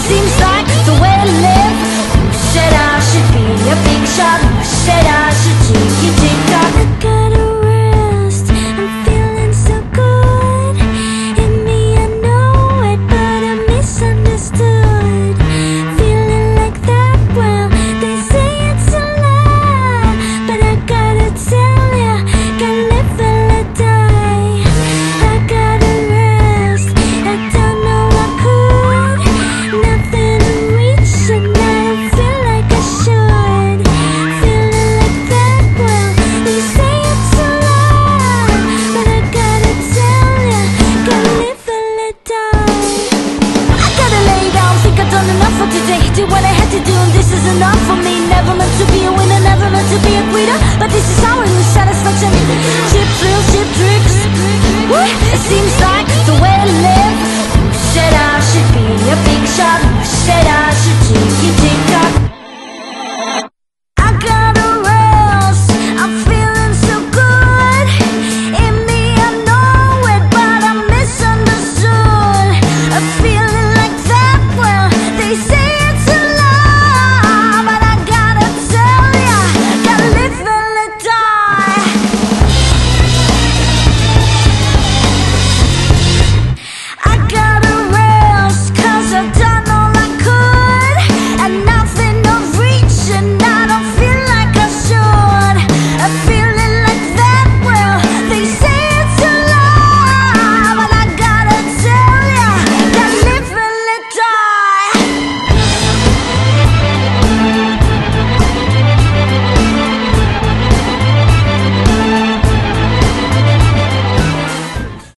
seems like the way I live. Who said I should be a big shot? Who said I should take it, take off? I gotta rest, I'm feeling so good. In me I know it, but I'm misunderstood. Feeling like that, well, they say it's a lie, but I gotta tell ya, gotta live and let die. I gotta rest, I don't know I could. Nothing to reach and I don't feel like I should. Feeling like that, well, they say it's a lie, but I gotta tell ya, gotta live and let die. I gotta lay down, think I've done enough for today. Did what I had to do and this is enough for me. Never meant to be a winner, never meant to be a quitter, but this is how I lose satisfaction. Cheap thrills, cheap tricks. It seems like the way I live. Who said I should be